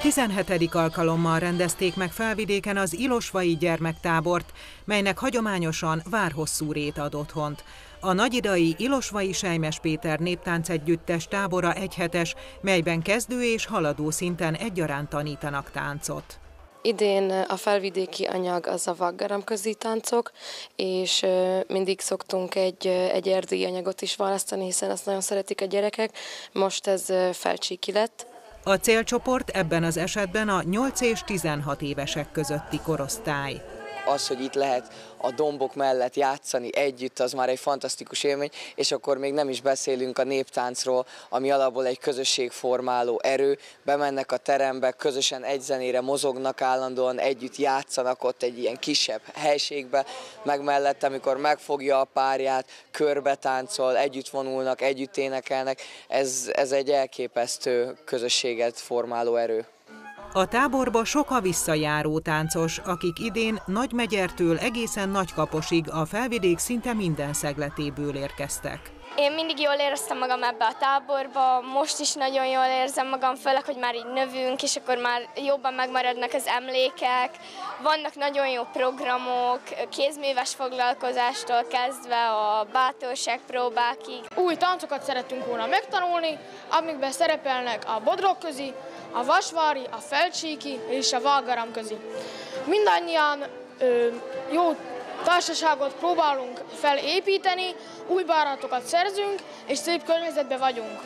17. alkalommal rendezték meg Felvidéken az Ilosvai gyermektábort, melynek hagyományosan Várhosszúrét ad otthont. A nagyidai Ilosvai Selymes Péter néptáncegyüttes tábora egyhetes, melyben kezdő és haladó szinten egyaránt tanítanak táncot. Idén a felvidéki anyag az a vaggaramközi táncok, és mindig szoktunk egy erdélyi anyagot is választani, hiszen azt nagyon szeretik a gyerekek. Most ez felcsíki lett. A célcsoport ebben az esetben a 8 és 16 évesek közötti korosztály. Az, hogy itt lehet a dombok mellett játszani együtt, az már egy fantasztikus élmény, és akkor még nem is beszélünk a néptáncról, ami alapból egy közösségformáló erő. Bemennek a terembe, közösen egy zenére mozognak állandóan, együtt játszanak ott egy ilyen kisebb helységbe, meg mellett, amikor megfogja a párját, körbe táncol, együtt vonulnak, együtt énekelnek. Ez egy elképesztő közösséget formáló erő. A táborba sok a visszajáró táncos, akik idén Nagymegyertől egészen Nagykaposig a Felvidék szinte minden szegletéből érkeztek. Én mindig jól éreztem magam ebbe a táborba, most is nagyon jól érzem magam, főleg, hogy már így növünk, és akkor már jobban megmaradnak az emlékek. Vannak nagyon jó programok, kézműves foglalkozástól kezdve a bátorságpróbákig. Új táncokat szerettünk volna megtanulni, amikben szerepelnek a bodrogközi, a vasvári, a felcsíki és a vaggaramközi. Mindannyian jó társaságot próbálunk felépíteni, új barátokat szerzünk, és szép környezetben vagyunk.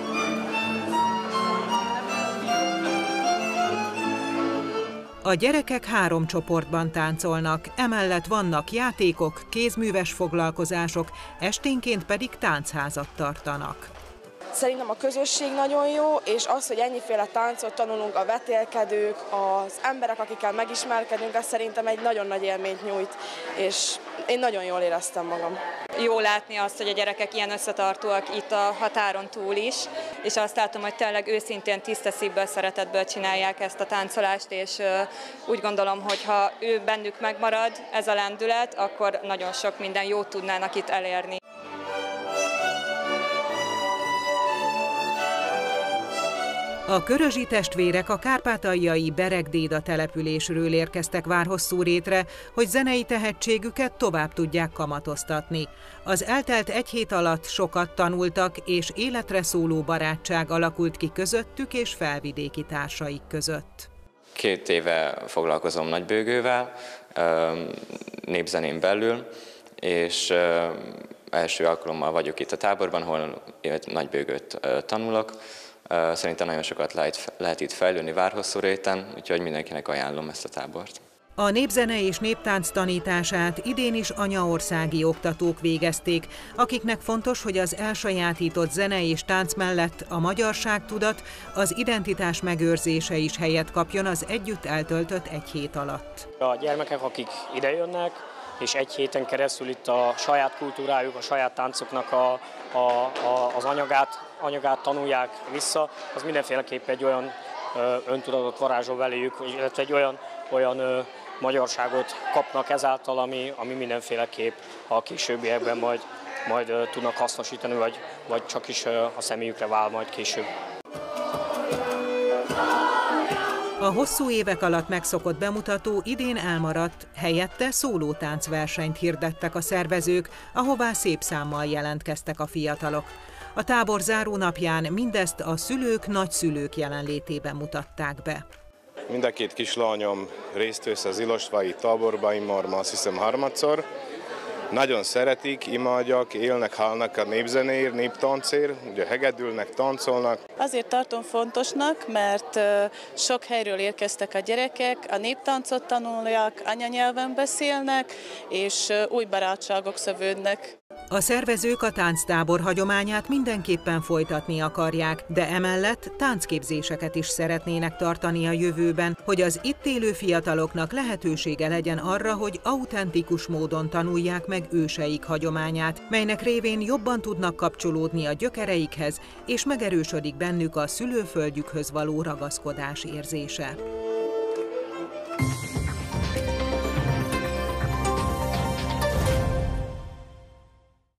A gyerekek 3 csoportban táncolnak, emellett vannak játékok, kézműves foglalkozások, esténként pedig táncházat tartanak. Szerintem a közösség nagyon jó, és az, hogy ennyiféle táncot tanulunk, a vetélkedők, az emberek, akikkel megismerkedünk, ez szerintem egy nagyon nagy élményt nyújt, és én nagyon jól éreztem magam. Jó látni azt, hogy a gyerekek ilyen összetartóak itt a határon túl is, és azt látom, hogy tényleg őszintén, tiszta szívből, szeretetből csinálják ezt a táncolást, és úgy gondolom, hogy ha ő bennük megmarad ez a lendület, akkor nagyon sok minden jót tudnának itt elérni. A Körözsi testvérek a kárpátaljai Beregdéda településről érkeztek Várhosszúrétre, hogy zenei tehetségüket tovább tudják kamatoztatni. Az eltelt egy hét alatt sokat tanultak, és életre szóló barátság alakult ki közöttük és felvidéki társaik között. 2 éve foglalkozom nagybőgővel, népzenén belül, és első alkalommal vagyok itt a táborban, ahol nagybőgőt tanulok. Szerintem nagyon sokat lehet itt fejlődni Várhosszúréten, úgyhogy mindenkinek ajánlom ezt a tábort. A népzene és néptánc tanítását idén is anyaországi oktatók végezték, akiknek fontos, hogy az elsajátított zene és tánc mellett a magyarságtudat, az identitás megőrzése is helyet kapjon az együtt eltöltött egy hét alatt. A gyermekek, akik idejönnek, és egy héten keresztül itt a saját kultúrájuk, a saját táncoknak az anyagát tanulják vissza, az mindenféleképp egy olyan öntudatot varázsol beléjük, illetve egy olyan magyarságot kapnak ezáltal, ami mindenféleképp a későbbiekben majd tudnak hasznosítani, vagy csak is a személyükre vál majd később. A hosszú évek alatt megszokott bemutató idén elmaradt, helyette szólótáncversenyt hirdettek a szervezők, ahová szép számmal jelentkeztek a fiatalok. A tábor zárónapján mindezt a szülők, nagyszülők jelenlétében mutatták be. Mind a 2 kislányom részt vesz az ilosvai táborban, immár azt hiszem 3-szor. Nagyon szeretik, imádják, élnek, halnak a népzenéért, néptáncért, ugye hegedülnek, táncolnak. Azért tartom fontosnak, mert sok helyről érkeztek a gyerekek, a néptáncot tanulják, anyanyelven beszélnek, és új barátságok szövődnek. A szervezők a tánctábor hagyományát mindenképpen folytatni akarják, de emellett táncképzéseket is szeretnének tartani a jövőben, hogy az itt élő fiataloknak lehetősége legyen arra, hogy autentikus módon tanulják meg őseik hagyományát, melynek révén jobban tudnak kapcsolódni a gyökereikhez, és megerősödik bennük a szülőföldjükhöz való ragaszkodás érzése.